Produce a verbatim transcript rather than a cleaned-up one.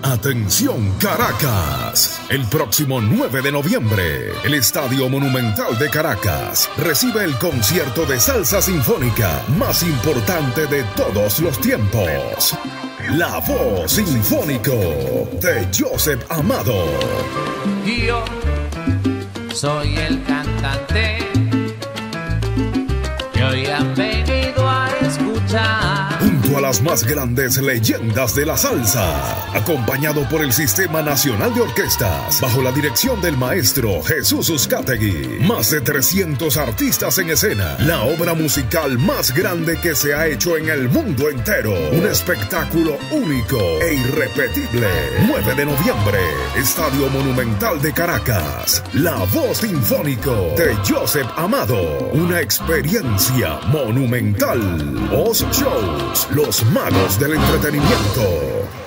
Atención Caracas, el próximo nueve de noviembre, el Estadio Monumental de Caracas recibe el concierto de salsa sinfónica más importante de todos los tiempos. La Voz Sinfónico de Joseph Amado. Yo soy el cantante que hoy han venido a escuchar. Junto a las más grandes leyendas de la salsa, acompañado por el Sistema Nacional de Orquestas, bajo la dirección del maestro Jesús Uzcategui. Más de trescientos artistas en escena. La obra musical más grande que se ha hecho en el mundo entero. Un espectáculo único e irrepetible. nueve de noviembre, Estadio Monumental de Caracas. La Voz Sinfónico de Joseph Amado. Una experiencia monumental. Oz Shows, los magos del entretenimiento.